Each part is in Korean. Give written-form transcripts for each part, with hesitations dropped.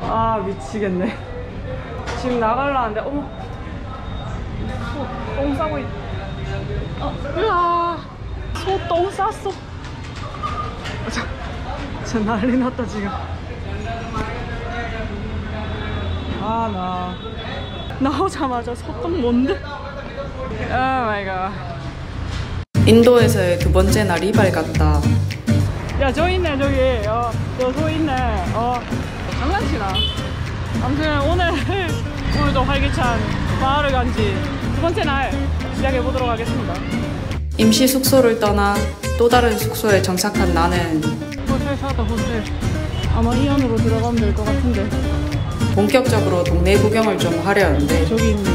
아 미치겠네. 지금 나가려는데 어머 소 똥 싸고 있. 으아 소 똥 쌌어. 저 난리 났다 지금. 아 나오자마자 소똥 뭔데? 오 마이 갓. 인도에서의 두 번째 날이 밝았다. 야 저 있네 저기. 저 소 있네. 장난치나. 아무튼 오늘도 활기찬 마을을 간지 두 번째 날 시작해 보도록 하겠습니다. 임시 숙소를 떠나 또 다른 숙소에 정착한 나는 호텔 찾았다. 호텔. 아마 이 안으로 들어가면 될 것 같은데. 본격적으로 동네 구경을 좀 하려는데 저기 있네.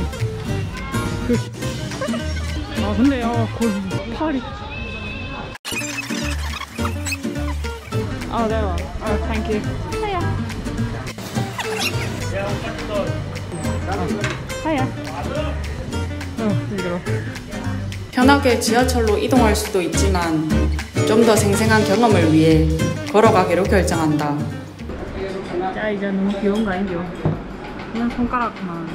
아 근데 팔이. 아 that one. Thank you. 하야. 하야. 힘들어. 편하게 지하철로 이동할 수도 있지만 좀 더 생생한 경험을 위해 걸어가기로 결정한다. 야 이제 너무 귀여운 거 아닌겨? 그냥 손가락만.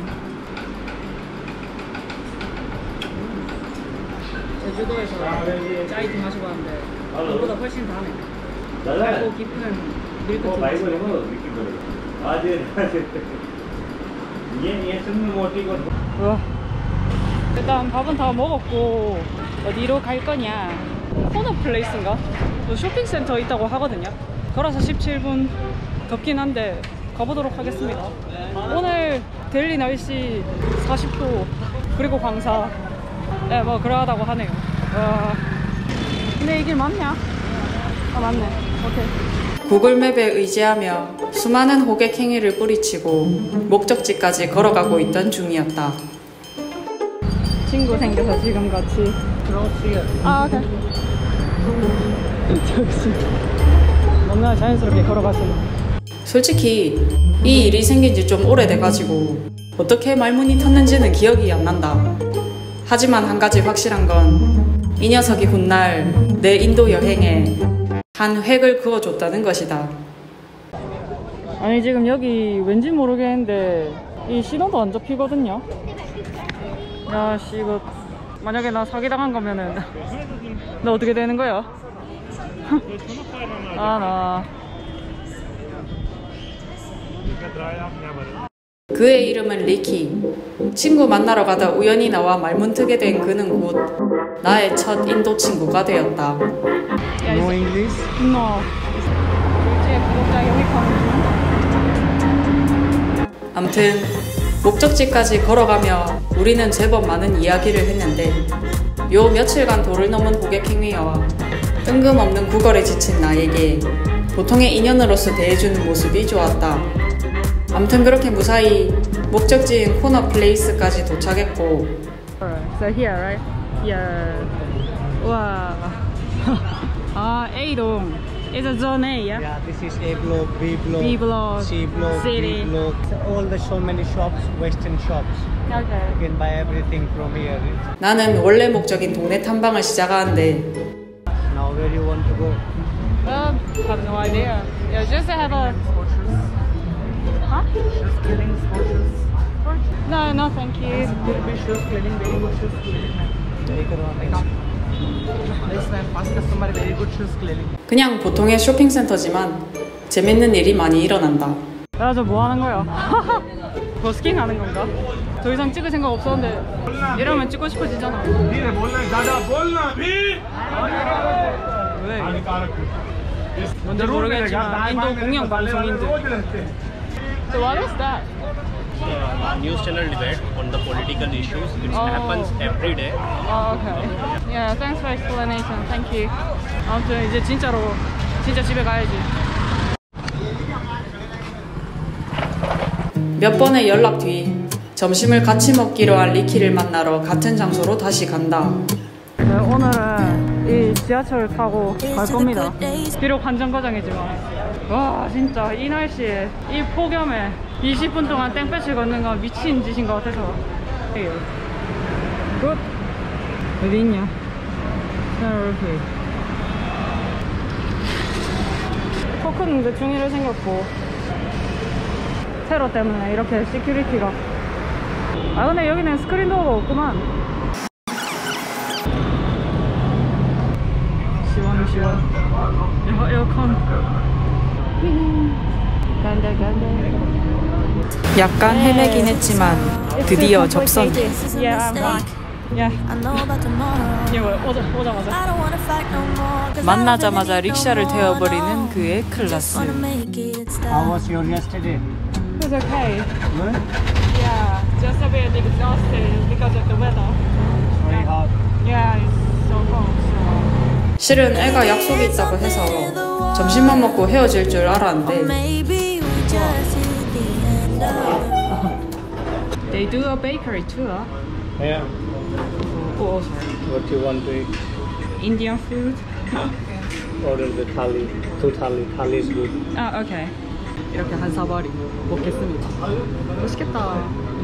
제주도에서 짜이티 마시고 왔는데 그거보다 훨씬 다네. 달고 깊은 밀크티. 일단 밥은 다 먹었고 어디로 갈 거냐? 코너 플레이스인가? 뭐 쇼핑센터 있다고 하거든요. 걸어서 17분. 덥긴 한데 가보도록 하겠습니다. 오늘 델리 날씨 40도 그리고 광사. 네, 뭐 그러하다고 하네요. 근데 이 길 맞냐? 아 맞네. 오케이. 구글맵에 의지하며 수많은 호객 행위를 뿌리치고 목적지까지 걸어가고 있던 중이었다. 친구 생겨서 지금 같이. 아 오케이. 저기 너무나 자연스럽게 걸어가시네. 솔직히 이 일이 생긴 지 좀 오래돼가지고 어떻게 말문이 텄는지는 기억이 안 난다. 하지만 한 가지 확실한 건 이 녀석이 훗날 내 인도 여행에 한 획을 그어줬다는 것이다. 아니 지금 여기 왠지 모르겠는데 이 신호도 안 잡히거든요. 야씨 이거 만약에 나 사기당한 거면은 나 어떻게 되는 거야? 나 그의 이름은 리키. 친구 만나러 가다 우연히 나와 말문트게 된 그는 곧 나의 첫 인도 친구가 되었다. No English? No. 이제 구독자 여기 암튼 목적지까지 걸어가며 우리는 제법 많은 이야기를 했는데 요 며칠간 도를 넘은 호객 행위와 뜬금없는 구걸에 지친 나에게 보통의 인연으로서 대해주는 모습이 좋았다. 암튼 그렇게 무사히 목적지인 코너 플레이스까지 도착했고. So here, right? Yeah. 와. A동. It's a zone A, yeah? Yeah, this is A block, B block, B block, C block, city. D block. All the so many shops, Western shops. Okay. You can buy everything from here. 나는 원래 목적인 동네 탐방을 시작하는데 Now where you want to go? I have no idea. Yeah, just to have a... Huh? Shoes cleaning, sports shoes. No, no, thank you. There will be shoes cleaning, very good shoes cleaning. Take it on. Next time, fast customer, very good shoes cleaning. 그냥 보통의 쇼핑센터지만 재밌는 일이 많이 일어난다. 야, 저 뭐 하는 거야? 버스킹 하는 건가? 더 이상 찍을 생각 없었는데 이러면 찍고 싶어지잖아. 왜? 뭔지 모르겠지만 인도 공영 방송인들. So what is that? News channel debate on the political issues. It happens every day. Oh, okay. Yeah, thanks for explanation. Thank you. 아무튼 이제 진짜 집에 가야지. 몇 번의 연락 뒤 점심을 같이 먹기로 한 리키를 만나러 같은 장소로 다시 간다. 네, 오늘은 이 지하철을 타고 갈 겁니다. 비록 한정거장이지만 와 진짜 이 날씨에 이 폭염에 20분 동안 땡볕을 걷는 건 미친 짓인 것 같아서. 굿! 어디 있냐? 이렇게 포크는 대충 이래 생겼고 테러 때문에 이렇게 시큐리티가. 아 근데 여기는 스크린 도어가 없구만. 시원. 에어컨. 간다. 약간 헤매긴 했지만 드디어 접선. Yeah, I'm fine. Yeah. 오자마자. 만나자마자 릭샤를 태워버리는 그의 클라스. How was your yesterday? It was okay. Good? Yeah, just a bit exhausted because of the weather. Very hot. Yeah, it's so cold. So. 실은 애가 약속이 있다고 해서 점심만 먹고 헤어질 줄 알았는데 They do a bakery too. Yeah. Oh, sorry. What do you want to eat? Indian food. Order the thali. 2 thali. Thali is good. 아, okay. 이렇게 한 사발이 먹겠습니다. 맛있겠다.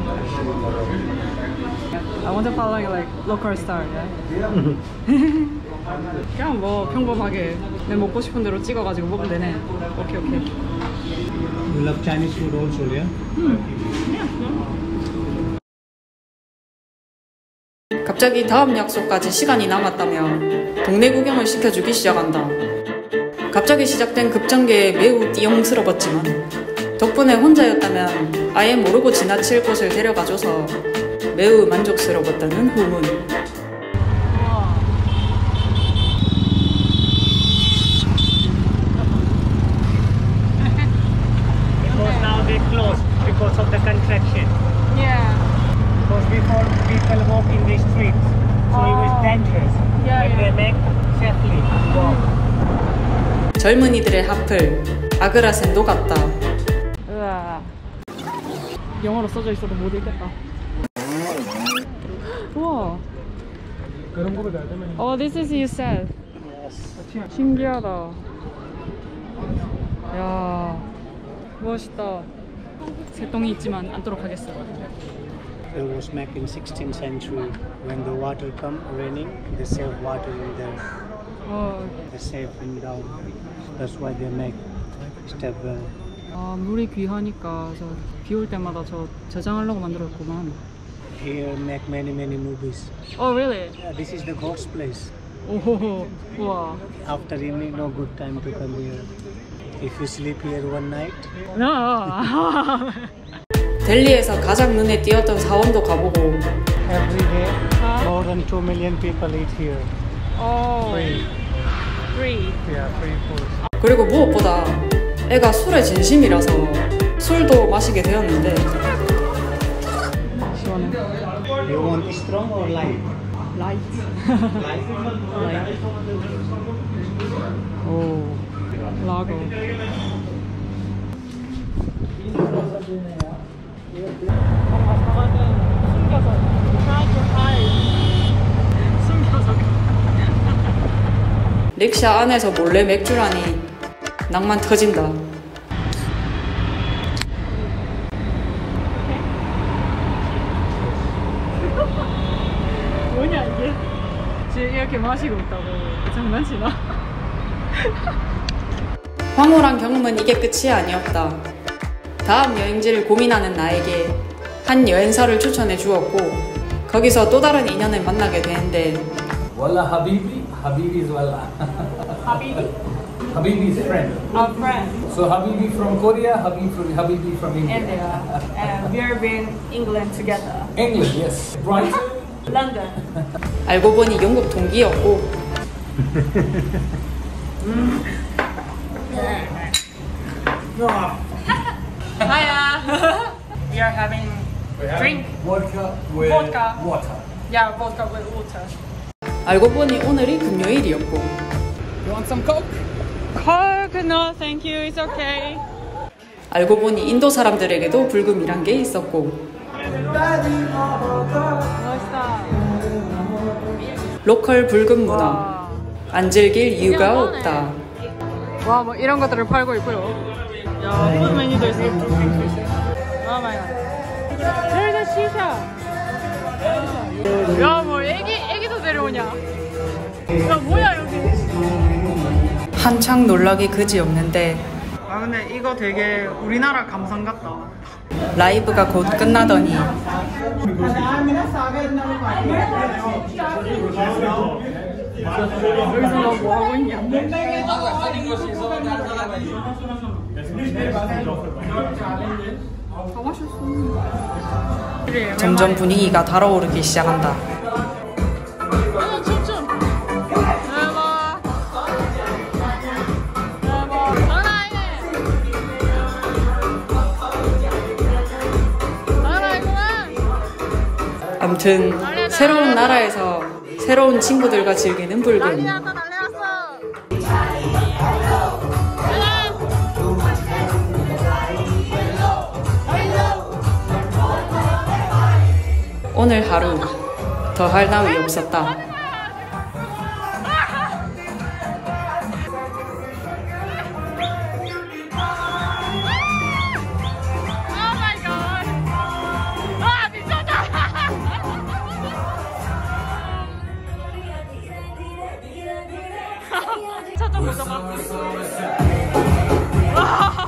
I want to follow like local style. Yeah? 그냥 뭐 평범하게 내 먹고 싶은 대로 찍어가지고 먹으면 되네. 오케이. You love Chinese food also, yeah? 갑자기 다음 약속까지 시간이 남았다며 동네 구경을 시켜주기 시작한다. 갑자기 시작된 급전개에 매우 띠용스러웠지만 덕분에 혼자였다면 아예 모르고 지나칠 곳을 데려가줘서 매우 만족스러웠다는 후문. Because now they closed because of the contraction. Yeah. Because before people walk in the streets, so it was dangerous. Yeah, But they make safely walk. 젊은이들의 하플, 아그라센 녹았다. 으아. 영어로 써져 있어도 못 읽겠다. 우와. Oh, this is you said. 신기하다. 야, 멋있다. 새똥이 있지만 않도록 하겠어. It was made in 16th century. When the water come raining, they save water in there. They save in down. That's why they make step well. 아, 물이 귀하니까 저 비 올 때마다 저 저장하려고 만들었구만. Here make many movies. Oh, really? Yeah, this is the God's place. 오, 우와. After evening, no good time to come here. If you sleep here one night, No. 델리에서 가장 눈에 띄었던 사원도 가보고 every day more than 2 million people eat here. Oh, free. Yeah, free food. 그리고 무엇보다 애가 술에 진심이라서 술도 마시게 되었는데 시원해. You want strong or light? 라이트. Light. 오, 라거. 뭔가 사과는 숨겨서 try to hide. 숨겨서. 릭샤 안에서 몰래 맥주라니 낭만 터진다. 뭐냐 이게? 지금 이렇게 마시고 있다고 장난치나? 황홀한 경험은 이게 끝이 아니었다. 다음 여행지를 고민하는 나에게 한 여행사를 추천해 주었고 거기서 또 다른 인연을 만나게 되는데 Wallah Habibi, Habibi is Wallah. Habibi? Habibi is friend. Our friend. So Habibi from Korea, Habibi from India. India. And we've been England together. England, yes. Brighton. London. 알고 보니 영국 동기였고 Hiya. We are having drink. Vodka with Vodka. water. Yeah, vodka with water. 알고 보니 오늘이 금요일이었고 You want some Coke? Coke? No, thank you. It's okay. 알고 보니 인도 사람들에게도 불금이란 게 있었고 멋있다. 로컬 불금 문화 와. 안 즐길 이유가 없다. 와, 뭐 이런 것들을 팔고 있고요. 야, 이런 메뉴도 있어. 아, 마이 갓. There's a shisha. 야, 뭐 애기도 데려오냐? 야, 뭐야 여기? 한창 놀라기 그지없는데 아 근데 이거 되게 우리나라 감성 같다. 라이브가 곧 끝나더니 여기서 너 뭐 하고 있냐? 다 마셨어. 그래, 점점 분위기가 달아오르기 시작한다. 아, 춤춤. 대박. 대박. 장난 아니네. 장난 아니구만. 암튼 새로운 나라에서 새로운 친구들과 즐기는 불금. 난리 났어. 오늘 하루 더 할 나위 없었다. 저쪽 보자.